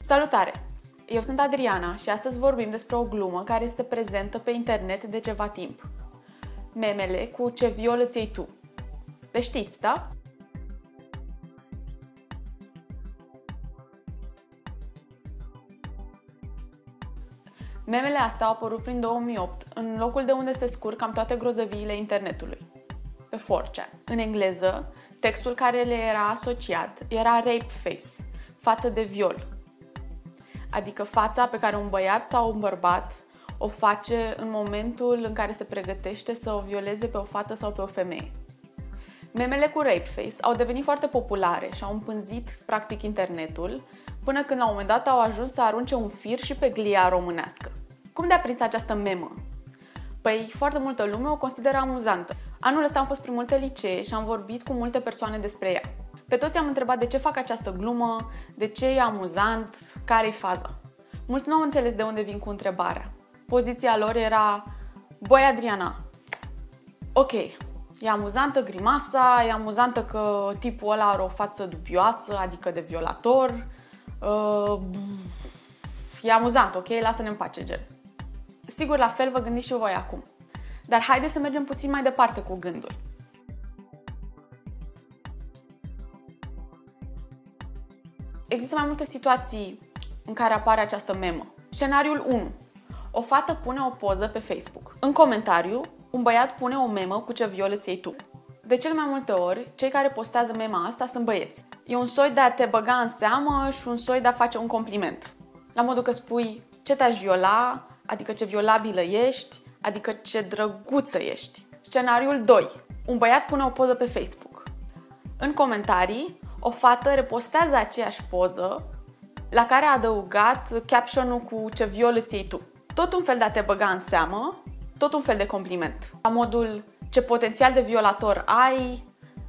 Salutare! Eu sunt Adriana și astăzi vorbim despre o glumă care este prezentă pe internet de ceva timp. Memele cu "ce viol îți iei tu". Le știți, da? Memele astea au apărut prin 2008, în locul de unde se scurg cam toate grozăviile internetului, pe 4chan. În engleză, textul care le era asociat era rape face, față de viol. Adică fața pe care un băiat sau un bărbat o face în momentul în care se pregătește să o violeze pe o fată sau pe o femeie. Memele cu rape face au devenit foarte populare și au împânzit practic internetul, până când la un moment dat au ajuns să arunce un fir și pe glia românească. Cum de-a prins această memă? Păi, foarte multă lume o consideră amuzantă. Anul ăsta am fost prin multe licee și am vorbit cu multe persoane despre ea. Pe toți am întrebat de ce fac această glumă, de ce e amuzant, care-i faza. Mulți nu au înțeles de unde vin cu întrebarea. Poziția lor era: băi, Adriana, ok, e amuzantă grimasa, e amuzantă că tipul ăla are o față dubioasă, adică de violator, e amuzant, ok, lasă-ne în pace, gen. Sigur, la fel vă gândiți și voi acum. Dar haideți să mergem puțin mai departe cu gândul. Există mai multe situații în care apare această memă. Scenariul 1. O fată pune o poză pe Facebook. În comentariu, un băiat pune o memă cu "ce viol îți iei tu". De cele mai multe ori, cei care postează mema asta sunt băieți. E un soi de a te băga în seamă și un soi de a face un compliment. La modul că spui: ce te-aș viola, adică ce violabilă ești, adică ce drăguță ești. Scenariul 2. Un băiat pune o poză pe Facebook. În comentarii, o fată repostează aceeași poză, la care a adăugat caption-ul cu "ce viol îți iei tu". Tot un fel de a te băga în seamă, tot un fel de compliment. La modul: ce potențial de violator ai,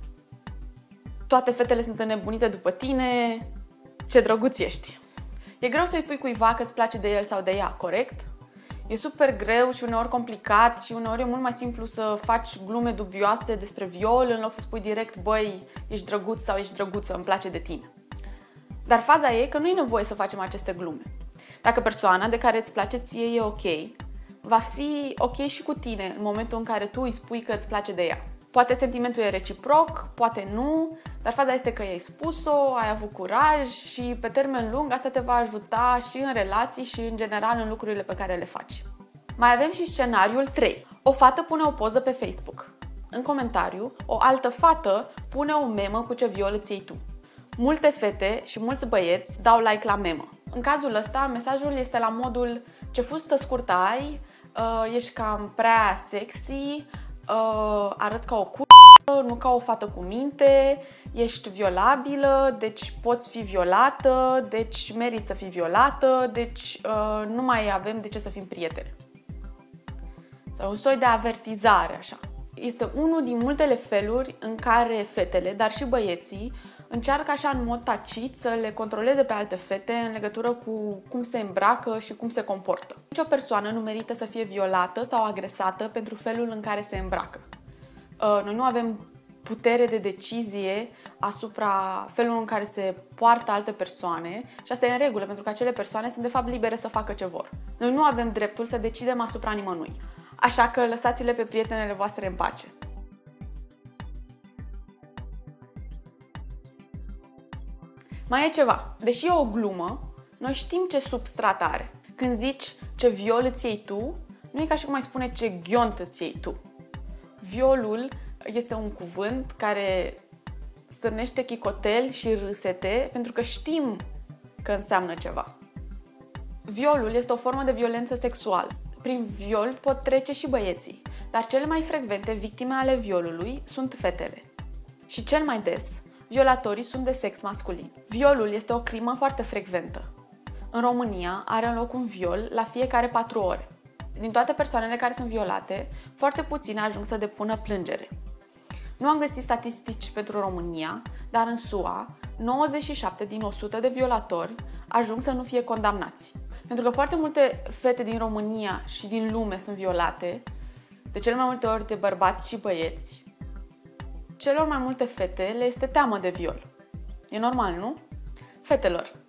toate fetele sunt înnebunite după tine, ce drăguț ești. E greu să-i pui cuiva că îți place de el sau de ea, corect? E super greu și uneori complicat și uneori e mult mai simplu să faci glume dubioase despre viol în loc să spui direct: băi, ești drăguț sau ești drăguță, îmi place de tine. Dar faza e că nu e nevoie să facem aceste glume. Dacă persoana de care îți place ție e ok, va fi ok și cu tine în momentul în care tu îi spui că îți place de ea. Poate sentimentul e reciproc, poate nu, dar faza este că i-ai spus-o, ai avut curaj și pe termen lung asta te va ajuta și în relații și în general în lucrurile pe care le faci. Mai avem și scenariul 3. O fată pune o poză pe Facebook. În comentariu, o altă fată pune o memă cu "ce viol îți iei tu". Multe fete și mulți băieți dau like la memă. În cazul ăsta, mesajul este la modul: ce fustă scurtă ai, ești cam prea sexy, arăți ca o nu ca o fată cu minte, ești violabilă, deci poți fi violată, deci meriți să fii violată, deci nu mai avem de ce să fim prietene. Sau un soi de avertizare, așa. Este unul din multele feluri în care fetele, dar și băieții, încearcă așa în mod tacit să le controleze pe alte fete în legătură cu cum se îmbracă și cum se comportă. Nici o persoană nu merită să fie violată sau agresată pentru felul în care se îmbracă. Noi nu avem putere de decizie asupra felului în care se poartă alte persoane și asta e în regulă, pentru că acele persoane sunt de fapt libere să facă ce vor. Noi nu avem dreptul să decidem asupra nimănui. Așa că lăsați-le pe prietenele voastre în pace. Mai e ceva. Deși e o glumă, noi știm ce substrat are. Când zici "ce viol îți iei tu", nu e ca și cum ai spune "ce ghiont îți iei tu". Violul este un cuvânt care stârnește chicotel și râsete pentru că știm că înseamnă ceva. Violul este o formă de violență sexuală. Prin viol pot trece și băieții, dar cele mai frecvente victime ale violului sunt fetele. Și cel mai des, violatorii sunt de sex masculin. Violul este o crimă foarte frecventă. În România are loc un viol la fiecare 4 ore. Din toate persoanele care sunt violate, foarte puține ajung să depună plângere. Nu am găsit statistici pentru România, dar în SUA, 97 din 100 de violatori ajung să nu fie condamnați. Pentru că foarte multe fete din România și din lume sunt violate, de cele mai multe ori de bărbați și băieți, celor mai multe fete le este teamă de viol. E normal, nu? Fetelor,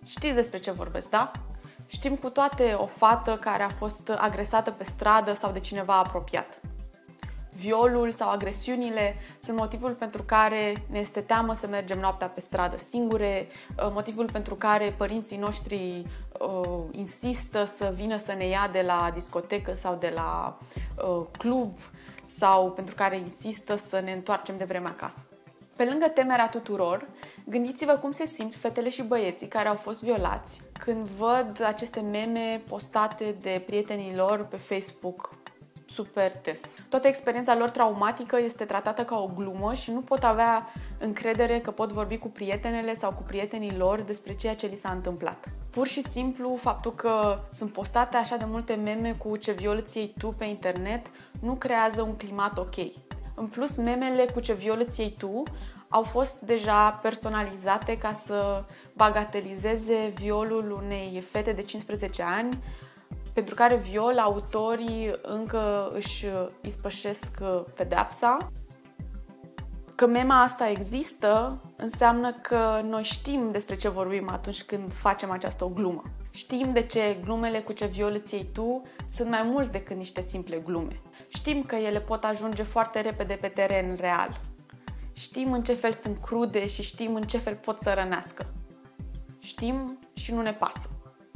Știți despre ce vorbesc, da? Știm cu toate o fată care a fost agresată pe stradă sau de cineva apropiat. Violul sau agresiunile sunt motivul pentru care ne este teamă să mergem noaptea pe stradă singure, motivul pentru care părinții noștri insistă să vină să ne ia de la discotecă sau de la club sau pentru care insistă să ne întoarcem de vreme acasă. Pe lângă temerea tuturor, gândiți-vă cum se simt fetele și băieții care au fost violați când văd aceste meme postate de prietenii lor pe Facebook super des. Toată experiența lor traumatică este tratată ca o glumă și nu pot avea încredere că pot vorbi cu prietenele sau cu prietenii lor despre ceea ce li s-a întâmplat. Pur și simplu, faptul că sunt postate așa de multe meme cu ce violă-ți iei tu pe internet nu creează un climat ok. În plus, memele cu ce violă-ți iei tu au fost deja personalizate ca să bagatelizeze violul unei fete de 15 ani, pentru care autorii încă își ispășesc pedeapsa. Că mema asta există înseamnă că noi știm despre ce vorbim atunci când facem această glumă. Știm de ce glumele cu ce violă-ți iei tu sunt mai mult decât niște simple glume. Știm că ele pot ajunge foarte repede pe teren real. Știm în ce fel sunt crude și știm în ce fel pot să rănească. Știm și nu ne pasă.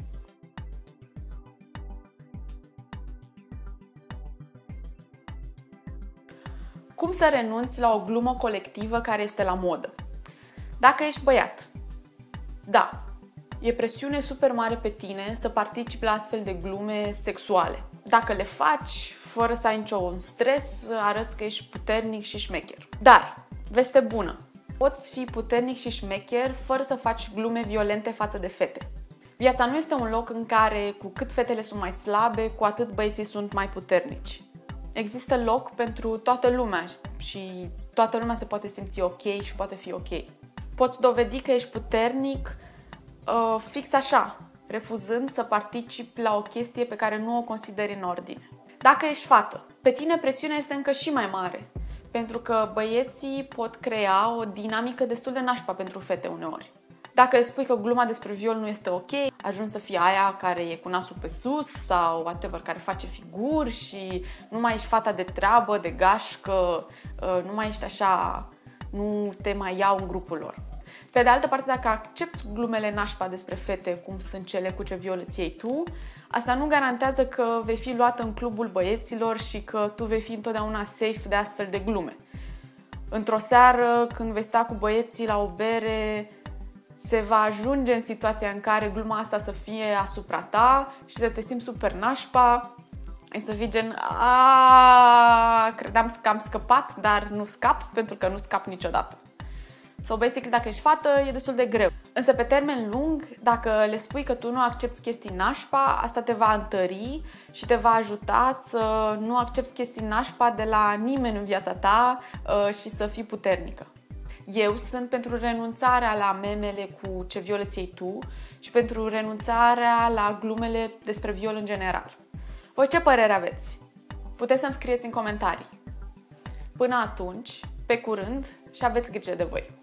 Cum să renunți la o glumă colectivă care este la modă? Dacă ești băiat, da, e presiune super mare pe tine să participi la astfel de glume sexuale. Dacă le faci fără să ai niciun stres, arăți că ești puternic și șmecher. Dar, veste bună, poți fi puternic și șmecher fără să faci glume violente față de fete. Viața nu este un loc în care cu cât fetele sunt mai slabe, cu atât băieții sunt mai puternici. Există loc pentru toată lumea și toată lumea se poate simți ok și poate fi ok. Poți dovedi că ești puternic fix așa, refuzând să participi la o chestie pe care nu o consideri în ordine. Dacă ești fată, pe tine presiunea este încă și mai mare, pentru că băieții pot crea o dinamică destul de nașpa pentru fete uneori. Dacă le spui că gluma despre viol nu este ok, ajungi să fii aia care e cu nasul pe sus sau whatever, care face figuri și nu mai ești fata de treabă, de gașcă, nu mai ești așa, nu te mai iau în grupul lor. Pe de altă parte, dacă accepti glumele nașpa despre fete, cum sunt cele cu ce violă-ți iei tu, asta nu garantează că vei fi luată în clubul băieților și că tu vei fi întotdeauna safe de astfel de glume. Într-o seară, când vei sta cu băieții la o bere, se va ajunge în situația în care gluma asta să fie asupra ta și să te simți super nașpa și să fii gen credeam că am scăpat, dar nu scap pentru că nu scap niciodată. Sau basically, dacă ești fată, e destul de greu. Însă pe termen lung, dacă le spui că tu nu accepti chestii nașpa, asta te va întări și te va ajuta să nu accepti chestii nașpa de la nimeni în viața ta și să fii puternică. Eu sunt pentru renunțarea la memele cu ce violă-ți iei tu și pentru renunțarea la glumele despre viol în general. Voi ce părere aveți? Puteți să-mi scrieți în comentarii. Până atunci, pe curând și aveți grijă de voi!